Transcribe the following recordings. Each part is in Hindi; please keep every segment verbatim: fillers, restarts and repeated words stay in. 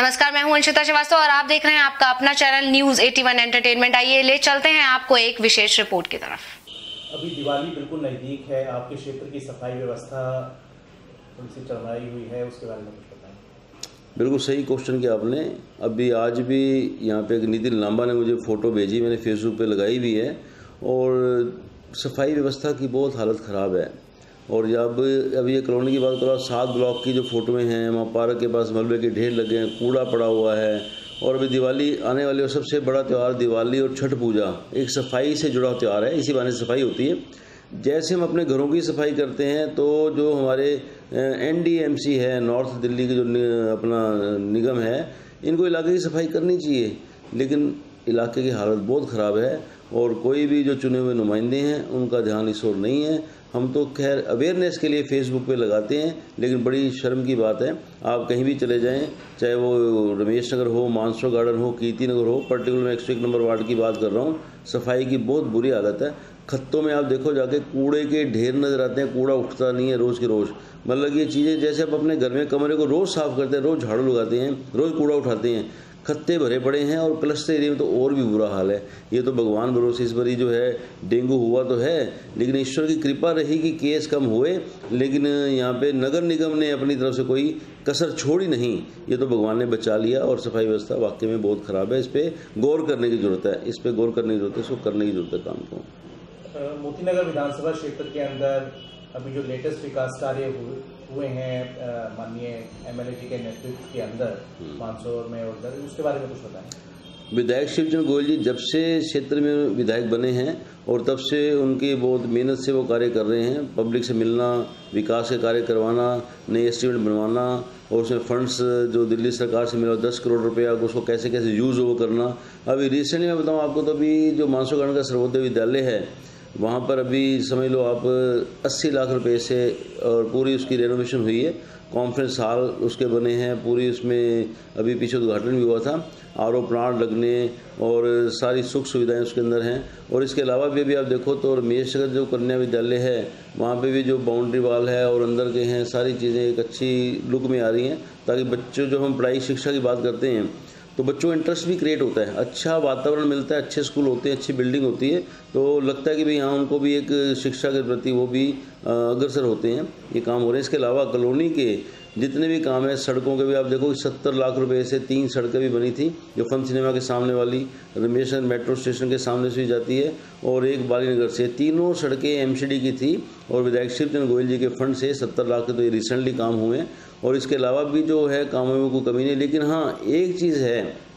नमस्कार, मैं हूं अंशिता श्रीवास्तव और आप देख रहे हैं आपका अपना चैनल न्यूज इक्यासी एंटरटेनमेंट। आइए ले चलते हैं आपको एक विशेष रिपोर्ट की तरफ। अभी दिवाली बिल्कुल नजदीक है, आपके क्षेत्र की सफाई व्यवस्था थोड़ी सी चरमराई हुई है, उसके बारे में कुछ बताएं। बिल्कुल सही क्वेश्चन किया आपने। अभी आज भी यहाँ पे एक नितिन लांबा ने मुझे फ़ोटो भेजी, मैंने फेसबुक पे लगाई भी है, और सफाई व्यवस्था की बहुत हालत ख़राब है। और जब अभी ये कॉलोनी की बात करो, सात ब्लॉक की जो फोटोएं हैं, वहाँ पार्क के पास मलबे के ढेर लगे हैं, कूड़ा पड़ा हुआ है। और अभी दिवाली आने वाली, और सबसे बड़ा त्यौहार दिवाली और छठ पूजा एक सफाई से जुड़ा त्यौहार है, इसी बहाने सफाई होती है। जैसे हम अपने घरों की सफाई करते हैं, तो जो हमारे एन डी एम सी है, नॉर्थ दिल्ली की जो अपना निगम है, इनको इलाके की सफाई करनी चाहिए, लेकिन इलाके की हालत बहुत ख़राब है और कोई भी जो चुने हुए नुमाइंदे हैं उनका ध्यान इस ओर नहीं है। हम तो खैर अवेयरनेस के लिए फेसबुक पे लगाते हैं, लेकिन बड़ी शर्म की बात है, आप कहीं भी चले जाएं, चाहे वो रमेश नगर हो, मानसरोवर गार्डन हो, कीर्ति नगर हो, पर्टिकुलर मैं एक सौ एक नंबर वार्ड की बात कर रहा हूँ, सफाई की बहुत बुरी हालत है। खत्तों में आप देखो जाके कूड़े के ढेर नज़र आते हैं, कूड़ा उठता नहीं है रोज़ की रोज़। मतलब ये चीज़ें जैसे आप अपने घर में कमरे को रोज़ साफ़ करते हैं, रोज़ झाड़ू लगाते हैं, रोज़ कूड़ा उठाते हैं, खत्ते भरे पड़े हैं। और क्लस्टर एरिया में तो और भी बुरा हाल है। ये तो भगवान भरोसे इस बारी जो है डेंगू हुआ तो है, लेकिन ईश्वर की कृपा रही कि केस कम हुए, लेकिन यहाँ पे नगर निगम ने अपनी तरफ से कोई कसर छोड़ी नहीं। ये तो भगवान ने बचा लिया। और सफाई व्यवस्था वाकई में बहुत ख़राब है, इस पर गौर करने की ज़रूरत है, इस पर गौर करने की ज़रूरत है, इसको करने की ज़रूरत है काम को। मोतीनगर विधानसभा क्षेत्र के अंदर अभी जो लेटेस्ट विकास कार्य हुए हैं माननीय एमएलए जी के नेतृत्व के अंदर मानसरोवर में, और उधर उसके बारे में कुछ बताएं। विधायक शिवचंद्र गोयल जी जब से क्षेत्र में विधायक बने हैं और तब से उनकी बहुत मेहनत से वो कार्य कर रहे हैं। पब्लिक से मिलना, विकास के कार्य करवाना, नए एस्टीमेट बनवाना, और उसमें फंड्स जो दिल्ली सरकार से मिला दस करोड़ रुपया, उसको कैसे कैसे यूज़ वो करना। अभी रिसेंटली मैं बताऊँ आपको, तो अभी जो मानसरोवर गार्डन का सर्वोदय विद्यालय है, वहाँ पर अभी समझ लो आप अस्सी लाख रुपए से और पूरी उसकी रेनोवेशन हुई है। कॉन्फ्रेंस हॉल उसके बने हैं पूरी, उसमें अभी पीछे उद्घाटन भी हुआ था, आर ओ प्लांट लगने और सारी सुख सुविधाएं उसके अंदर हैं। और इसके अलावा भी अभी आप देखो तो रमेश नगर जो कन्या विद्यालय है, वहाँ पे भी जो बाउंड्री वाल है और अंदर के हैं, सारी चीज़ें एक अच्छी लुक में आ रही हैं, ताकि बच्चों, जो हम पढ़ाई शिक्षा की बात करते हैं, तो बच्चों को इंटरेस्ट भी क्रिएट होता है, अच्छा वातावरण मिलता है, अच्छे स्कूल होते हैं, अच्छी बिल्डिंग होती है, तो लगता है कि भाई हाँ, उनको भी एक शिक्षा के प्रति वो भी अग्रसर होते हैं। ये काम हो रहे हैं। इसके अलावा कॉलोनी के जितने भी काम है, सड़कों के भी आप देखो, सत्तर लाख रुपए से तीन सड़कें भी बनी थी, जो फन सिनेमा के सामने वाली, रमेश मेट्रो स्टेशन के सामने से जाती है, और एक बाली नगर से, तीनों सड़कें एमसीडी की थी और विधायक शिवचंद्र गोयल जी के फंड से सत्तर लाख के तो ये रिसेंटली काम हुए हैं। और इसके अलावा भी जो है कामों में कोई कमी नहीं। लेकिन हाँ, एक चीज़ है,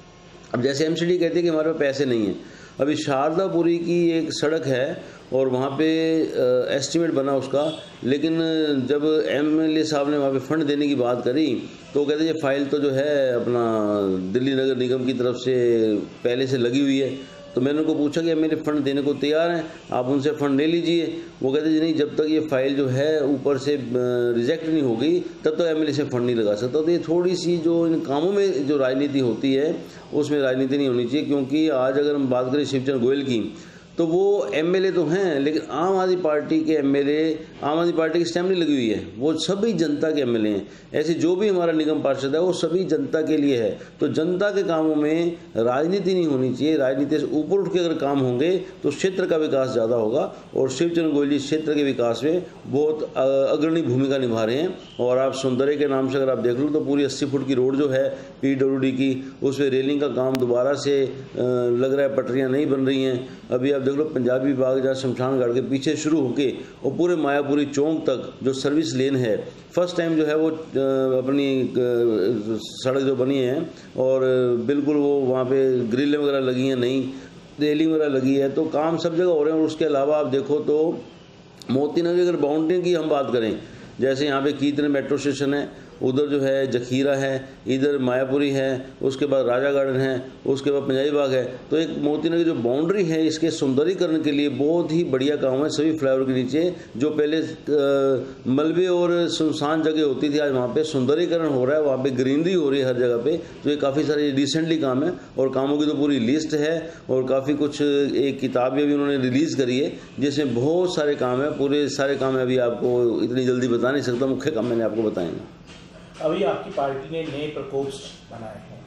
अब जैसे एमसीडी कहती है कि हमारे पास पैसे नहीं हैं, अभी शारदापुरी की एक सड़क है और वहाँ पे एस्टीमेट बना उसका, लेकिन जब एमएलए साहब ने वहाँ पे फंड देने की बात करी, तो कहते हैं ये फाइल तो जो है अपना दिल्ली नगर निगम की तरफ से पहले से लगी हुई है। तो मैंने उनको पूछा कि मेरे फंड देने को तैयार हैं, आप उनसे फ़ंड ले लीजिए। वो कहते जी नहीं, जब तक ये फाइल जो है ऊपर से रिजेक्ट नहीं होगी तब तक एमएलए से फंड नहीं लगा सकता। तो ये थोड़ी सी जो इन कामों में जो राजनीति होती है, उसमें राजनीति नहीं होनी चाहिए। क्योंकि आज अगर हम बात करें शिवचंद्र गोयल की, तो वो एमएलए तो हैं, लेकिन आम आदमी पार्टी के एमएलए, आम आदमी पार्टी की स्टैम्प नहीं लगी हुई है, वो सभी जनता के एमएलए हैं। ऐसे जो भी हमारा निगम पार्षद है, वो सभी जनता के लिए है। तो जनता के कामों में राजनीति नहीं होनी चाहिए। राजनीति से ऊपर उठ के अगर काम होंगे तो क्षेत्र का विकास ज़्यादा होगा। और शिवचंद्र गोयल जी क्षेत्र के विकास में बहुत अग्रणी भूमिका निभा रहे हैं। और आप सौंदर्य के नाम से अगर आप देख लो, तो पूरी अस्सी फुट की रोड जो है पीडब्ल्यूडी की, उसमें रेलिंग का काम दोबारा से लग रहा है, पटरियाँ नहीं बन रही हैं। अभी आप देख लो पंजाबी बाग जहाँ शमशान घाट के पीछे शुरू होके और पूरे मायापुरी चौक तक जो सर्विस लेन है, फर्स्ट टाइम जो है वो अपनी सड़क जो बनी है, और बिल्कुल वो वहाँ पे ग्रिलें वगैरह लगी हैं, नई रेलिंग वगैरह लगी है, तो काम सब जगह हो रहे हैं। और उसके अलावा आप देखो तो मोतीनगर अगर बाउंड्री की हम बात करें, जैसे यहाँ पे कीर्तन मेट्रो स्टेशन है, उधर जो है जखीरा है, इधर मायापुरी है, उसके बाद राजा गार्डन है, उसके बाद पंजाबी बाग है। तो एक मोतीनगर जो बाउंड्री है, इसके सौंदर्यीकरण के लिए बहुत ही बढ़िया काम है। सभी फ्लाईओवर के नीचे जो पहले मलबे और सुनसान जगह होती थी, आज वहाँ पे सौंदर्यीकरण हो रहा है, वहाँ पे ग्रीनरी हो रही है हर जगह पे। तो ये काफ़ी सारे रिसेंटली काम है, और कामों की तो पूरी लिस्ट है, और काफ़ी कुछ एक किताब भी उन्होंने रिलीज़ करी है, जिसमें बहुत सारे काम है। पूरे सारे काम अभी आपको इतनी जल्दी बता नहीं सकता, मुख्य काम मैंने आपको बताए हैं। अभी आपकी पार्टी ने नए प्रकोष्ठ बनाए हैं,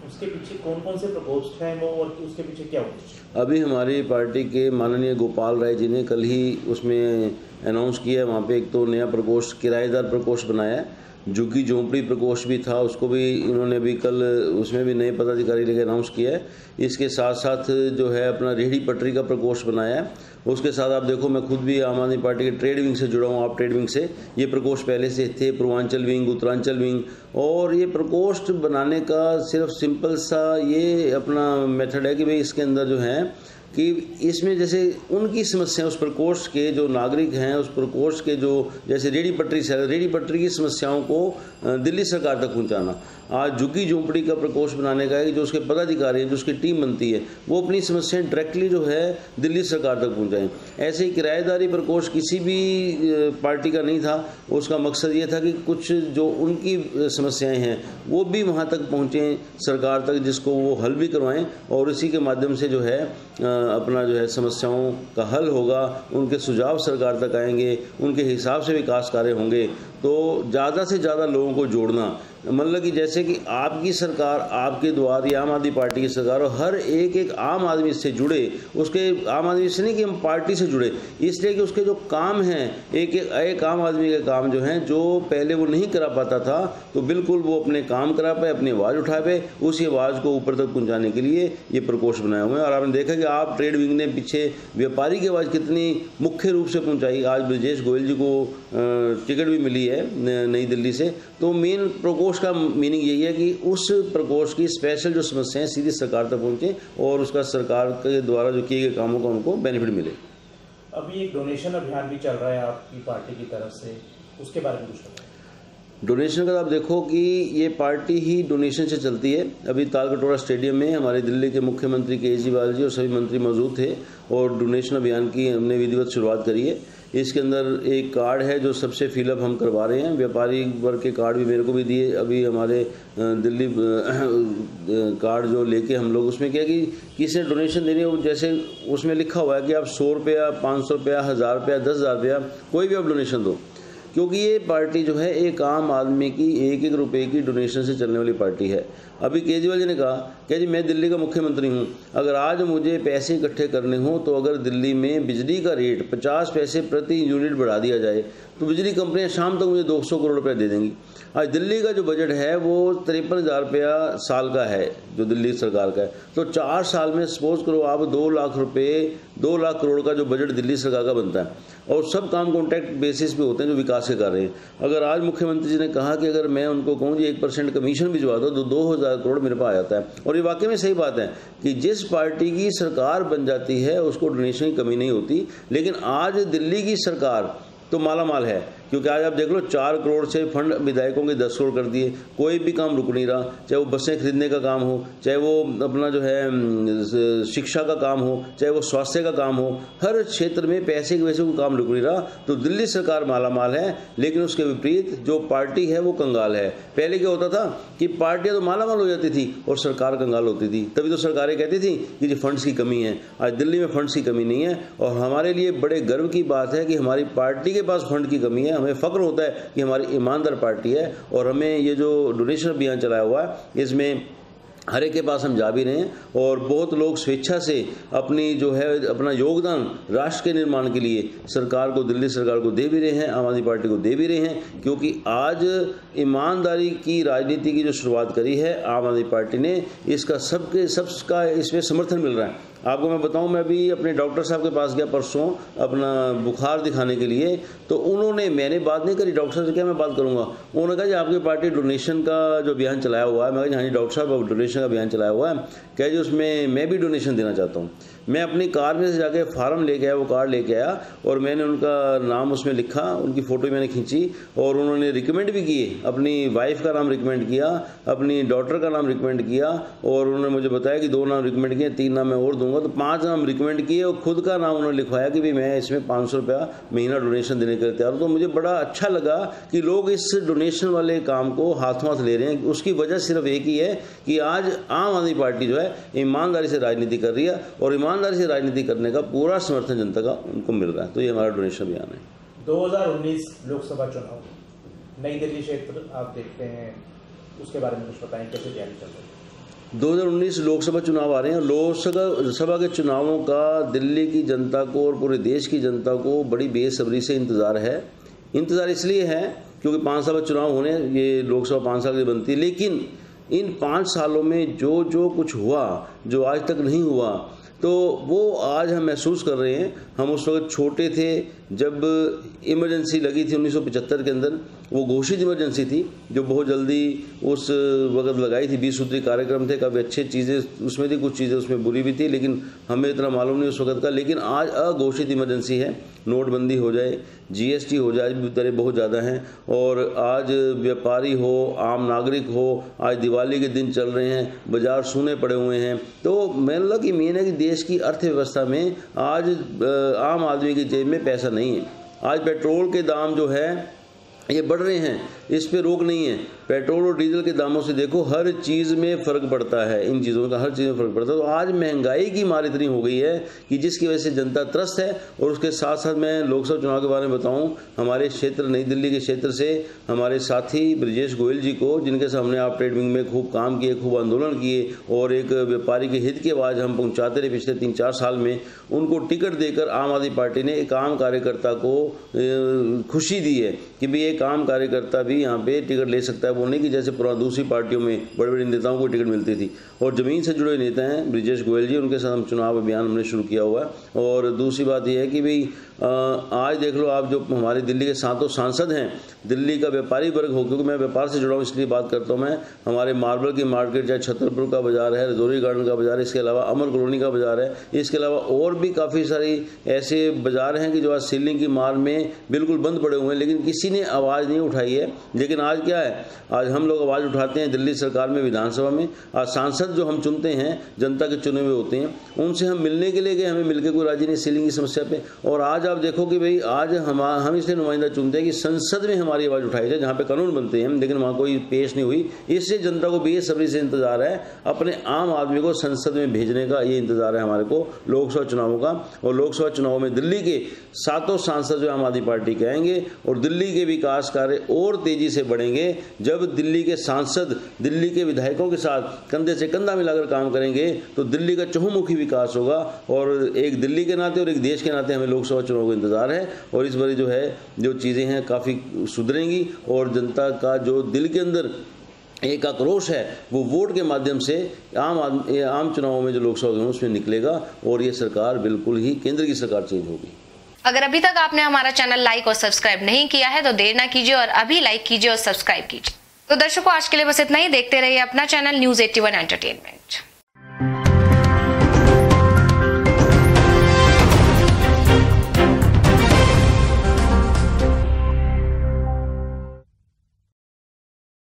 उसके पीछे कौन कौन से प्रकोष्ठ हैं वो और उसके पीछे क्या उद्देश्य? अभी हमारी पार्टी के माननीय गोपाल राय जी ने कल ही उसमें अनाउंस किया है। वहाँ पे एक तो नया प्रकोष्ठ, किराएदार प्रकोष्ठ बनाया है। झुग्गी झोंपड़ी प्रकोष्ठ भी था, उसको भी इन्होंने भी कल उसमें भी नए पदाधिकारी लेकर अनाउंस किया है। इसके साथ साथ जो है अपना रेहड़ी पटरी का प्रकोष्ठ बनाया है। उसके साथ आप देखो, मैं खुद भी आम आदमी पार्टी के ट्रेड विंग से जुड़ा हूँ, आप ट्रेड विंग से। ये प्रकोष्ठ पहले से थे, पूर्वांचल विंग, उत्तरांचल विंग। और ये प्रकोष्ठ बनाने का सिर्फ सिंपल सा ये अपना मेथड है कि भाई इसके अंदर जो है कि इसमें जैसे उनकी समस्या, उस प्रकोष्ठ के जो नागरिक हैं, उस प्रकोष्ठ के जो जैसे रेहड़ी पटरी से रेहड़ी पटरी की समस्याओं को दिल्ली सरकार तक पहुंचाना। आज झुग्गी झोंपड़ी का प्रकोष्ठ बनाने का है कि जो उसके पदाधिकारी हैं, जो उसकी टीम बनती है, वो अपनी समस्याएं डायरेक्टली जो है दिल्ली सरकार तक पहुंचाएं। ऐसे ही किराएदारी प्रकोष्ठ किसी भी पार्टी का नहीं था। उसका मकसद ये था कि कुछ जो उनकी समस्याएं हैं वो भी वहाँ तक पहुँचें सरकार तक, जिसको वो हल भी करवाएं और इसी के माध्यम से जो है अपना जो है समस्याओं का हल होगा, उनके सुझाव सरकार तक आएंगे, उनके हिसाब से विकास कार्य होंगे। तो ज़्यादा से ज़्यादा लोगों को जोड़ना, मतलब कि जैसे कि आपकी सरकार आपके द्वार या आम आदमी पार्टी की सरकार और हर एक एक आम आदमी से जुड़े, उसके आम आदमी से नहीं कि हम पार्टी से जुड़े, इसलिए कि उसके जो काम हैं, एक एक एक आम आदमी के काम जो हैं, जो पहले वो नहीं करा पाता था, तो बिल्कुल वो अपने काम करा पाए, अपनी आवाज़ उठा पाए। उसी आवाज़ को ऊपर तक पहुँचाने के लिए ये प्रकोष्ठ बनाए हुए हैं। और आपने देखा कि आप ट्रेड विंग ने पीछे व्यापारी की आवाज़ कितनी मुख्य रूप से पहुँचाई। आज ब्रजेश गोयल जी को टिकट भी मिली है नई दिल्ली से। तो मेन प्रकोष्ठ का मीनिंग यही है कि उस प्रकोष्ठ की स्पेशल जो समस्याएं सीधी सरकार तक पहुंचे और उसका सरकार के द्वारा जो किए गए कामों का उनको बेनिफिट मिले। अभी एक डोनेशन अभियान भी चल रहा है आपकी पार्टी की तरफ से, उसके बारे में कुछ बताएं। डोनेशन का आप देखो कि ये पार्टी ही डोनेशन से चलती है। अभी तालकटोरा स्टेडियम में हमारे दिल्ली के मुख्यमंत्री केजरीवाल जी और सभी मंत्री मौजूद थे और डोनेशन अभियान की हमने विधिवत शुरुआत करी है। इसके अंदर एक कार्ड है जो सबसे फिलअप हम करवा रहे हैं। व्यापारी वर्ग के कार्ड भी मेरे को भी दिए अभी हमारे दिल्ली कार्ड जो लेके हम लोग, उसमें क्या कि किसी ने डोनेशन देनी हो, जैसे उसमें लिखा हुआ है कि आप सौ रुपया, पाँच सौ रुपया, हज़ार रुपया, दस हज़ार रुपया, कोई भी आप डोनेशन दो, क्योंकि ये पार्टी जो है एक आम आदमी की एक एक रुपए की डोनेशन से चलने वाली पार्टी है। अभी केजरीवाल जी ने कहा कि जी मैं दिल्ली का मुख्यमंत्री हूँ, अगर आज मुझे पैसे इकट्ठे करने हों तो अगर दिल्ली में बिजली का रेट पचास पैसे प्रति यूनिट बढ़ा दिया जाए तो बिजली कंपनियां शाम तक मुझे दो सौ करोड़ रुपए दे देंगी। आज दिल्ली का जो बजट है वो तिरपन हज़ार रुपया साल का है जो दिल्ली सरकार का है। तो चार साल में सपोज करो आप दो लाख रुपए दो लाख करोड़ का जो बजट दिल्ली सरकार का बनता है और सब काम कॉन्ट्रैक्ट बेसिस पे होते हैं जो विकास के कार्य हैं। अगर आज मुख्यमंत्री जी ने कहा कि अगर मैं उनको कहूँ जी एक परसेंट कमीशन भिजवा दो तो दो हज़ार करोड़ मेरे पास आ जाता है। और ये वाकई में सही बात है कि जिस पार्टी की सरकार बन जाती है उसको डोनेशन की कमी नहीं होती। लेकिन आज दिल्ली की सरकार तो माला माल है, क्योंकि आज आप देख लो चार करोड़ से फंड विधायकों के दस करोड़ कर दिए, कोई भी काम रुक नहीं रहा, चाहे वो बसें खरीदने का काम हो, चाहे वो अपना जो है शिक्षा का काम हो, चाहे वो स्वास्थ्य का काम हो, हर क्षेत्र में पैसे की वजह से कोई काम रुक नहीं रहा। तो दिल्ली सरकार माला माल है, लेकिन उसके विपरीत जो पार्टी है वो कंगाल है। पहले क्या होता था कि पार्टियां तो माला माल हो जाती थी और सरकार कंगाल होती थी, तभी तो सरकारें कहती थी कि जी फंड्स की कमी है। आज दिल्ली में फंड्स की कमी नहीं है और हमारे लिए बड़े गर्व की बात है कि हमारी पार्टी के पास फंड की कमी है। हमें फक्र होता है कि हमारी ईमानदार पार्टी है और हमें ये जो डोनेशन अभियान चलाया हुआ है इसमें हर एक के पास हम जा भी रहे हैं और बहुत लोग स्वेच्छा से अपनी जो है अपना योगदान राष्ट्र के निर्माण के लिए सरकार को, दिल्ली सरकार को दे भी रहे हैं, आम आदमी पार्टी को दे भी रहे हैं। क्योंकि आज ईमानदारी की राजनीति की जो शुरुआत करी है आम आदमी पार्टी ने, इसका सबके सबका इसमें समर्थन मिल रहा है। आपको मैं बताऊं, मैं भी अपने डॉक्टर साहब के पास गया परसों अपना बुखार दिखाने के लिए, तो उन्होंने, मैंने बात नहीं करी डॉक्टर साहब से, क्या मैं बात करूंगा, उन्होंने कहा जी आपकी पार्टी डोनेशन का जो अभियान चलाया हुआ है। मैं कहा हाँ जी डॉक्टर साहब डोनेशन का अभियान चलाया हुआ है, कह जी उसमें मैं भी डोनेशन देना चाहता हूँ। मैं अपनी कार में से जाके फार्म लेके आया, वो कार्ड लेके आया और मैंने उनका नाम उसमें लिखा, उनकी फ़ोटो मैंने खींची और उन्होंने रिकमेंड भी किए, अपनी वाइफ का नाम रिकमेंड किया, अपनी डॉटर का नाम रिकमेंड किया और उन्होंने मुझे बताया कि दो नाम रिकमेंड किए, तीन नाम मैं और दूंगा, तो पाँच नाम रिकमेंड किए और खुद का नाम उन्होंने लिखवाया कि भाई मैं इसमें पाँच सौ रुपया महीना डोनेशन देने के लिए तैयार हूँ। तो मुझे बड़ा अच्छा लगा कि लोग इस डोनेशन वाले काम को हाथों हाथ ले रहे हैं। उसकी वजह सिर्फ एक ही है कि आज आम आदमी पार्टी जो है ईमानदारी से राजनीति कर रही है और ईमानदारी से राजनीति करने का पूरा समर्थन जनता का उनको मिल रहा है। तो ये हमारा डोनेशन अभियान है। दो हज़ार उन्नीस लोकसभा चुनाव, नई दिल्ली क्षेत्र आप देखते हैं, उसके बारे में कुछ बताएं, कैसे तैयारी चल रही है? दो हज़ार उन्नीस लोकसभा चुनाव आ रहे हैं। लोकसभा सभा के चुनावों का दिल्ली की जनता को और पूरे देश की जनता को बड़ी बेसब्री से इंतज़ार है। इंतज़ार इसलिए है क्योंकि पाँच साल चुनाव होने, ये लोकसभा पाँच साल की बनती है, लेकिन इन पाँच सालों में जो जो कुछ हुआ, जो आज तक नहीं हुआ, तो वो आज हम महसूस कर रहे हैं। हम उस वक्त छोटे थे जब इमरजेंसी लगी थी उन्नीस सौ पचहत्तर के अंदर, वो घोषित इमरजेंसी थी जो बहुत जल्दी उस वक्त लगाई थी। बीस सूत्री कार्यक्रम थे, काफ़ी अच्छी चीज़ें उसमें थी, कुछ चीज़ें उसमें बुरी भी थी, लेकिन हमें इतना मालूम नहीं उस वक्त का। लेकिन आज अघोषित इमरजेंसी है, नोटबंदी हो जाए, जीएसटी हो जाए, भी दरें बहुत ज़्यादा हैं, और आज व्यापारी हो, आम नागरिक हो, आज दिवाली के दिन चल रहे हैं, बाजार सूने पड़े हुए हैं। तो मेरा लगा कि मेन है कि देश की अर्थव्यवस्था में आज आम आदमी की जेब में पैसा नहीं है। आज पेट्रोल के दाम जो है ये बढ़ रहे हैं, इस पे रोक नहीं है। पेट्रोल और डीजल के दामों से देखो, हर चीज़ में फ़र्क पड़ता है, इन चीज़ों का हर चीज़ में फ़र्क पड़ता है। तो आज महंगाई की मार इतनी हो गई है कि जिसकी वजह से जनता त्रस्त है। और उसके साथ साथ मैं लोकसभा चुनाव के बारे में बताऊं, हमारे क्षेत्र नई दिल्ली के क्षेत्र से हमारे साथी ब्रिजेश गोयल जी को, जिनके सामने आप ट्रेड विंग में खूब काम किए, खूब आंदोलन किए और एक व्यापारी के हित की आवाज़ हम पहुँचाते रहे पिछले तीन चार साल में, उनको टिकट देकर आम आदमी पार्टी ने एक आम कार्यकर्ता को खुशी दी है कि भाई एक आम कार्यकर्ता भी यहाँ पे टिकट ले सकता है। वो नहीं कि जैसे पुरानी दूसरी पार्टियों में बड़े बड़े नेताओं को टिकट मिलती थी। और ज़मीन से जुड़े नेता हैं ब्रिजेश गोयल जी, उनके साथ हम चुनाव अभियान हमने शुरू किया हुआ है। और दूसरी बात यह है कि भाई आज देख लो आप, जो हमारे दिल्ली के सातों सांसद हैं, दिल्ली का व्यापारी वर्ग हो, क्योंकि मैं व्यापार से जुड़ा हूँ इसलिए बात करता हूँ मैं, हमारे मार्बल की मार्केट, चाहे छतरपुर का बाजार है, रजौरी गार्डन का बाजार है, इसके अलावा अमर कॉलोनी का बाजार है, इसके अलावा और भी काफ़ी सारी ऐसे बाजार हैं कि जो आज सीलिंग की मार में बिल्कुल बंद पड़े हुए हैं, लेकिन किसी ने आवाज़ नहीं उठाई है। लेकिन आज क्या है, आज हम लोग आवाज़ उठाते हैं दिल्ली सरकार में, विधानसभा में। आज सांसद जो हम चुनते हैं, जनता के चुने हुए होते हैं, उनसे हम मिलने के लिए गए, हमें मिलकर कोई राजी नहीं सीलिंग की समस्या पे। और आज आप देखो कि भाई आज हम हम इसलिए नुमाइंदा चुनते हैं कि संसद में हमारी आवाज़ उठाई जाए, जहाँ पे कानून बनते हैं, लेकिन वहाँ कोई पेश नहीं हुई। इससे जनता को बेसब्री से इंतजार है अपने आम आदमी को संसद में भेजने का, ये इंतजार है हमारे को लोकसभा चुनावों का। और लोकसभा चुनाव में दिल्ली के सातों सांसद जो आम आदमी पार्टी के आएंगे और दिल्ली के विकास कार्य और तेजी से बढ़ेंगे जब दिल्ली के सांसद दिल्ली के विधायकों के साथ कंधे से कंधा मिलाकर काम करेंगे, तो दिल्ली का चहुमुखी विकास होगा। और एक दिल्ली के नाते और एक देश के नाते हमें लोकसभा चुनाव का इंतजार है। और इस बार जो है जो चीज़ें हैं काफ़ी सुधरेंगी और जनता का जो दिल के अंदर एक आक्रोश है वो वोट के माध्यम से आम आदमी आम चुनावों में जो लोकसभा चुनाव उसमें निकलेगा और ये सरकार बिल्कुल ही केंद्र की सरकार चेंज होगी। अगर अभी तक आपने हमारा चैनल लाइक और सब्सक्राइब नहीं किया है तो देर ना कीजिए और अभी लाइक कीजिए और सब्सक्राइब कीजिए। तो दर्शकों, आज के लिए बस इतना ही। देखते रहिए अपना channel news AT one entertainment.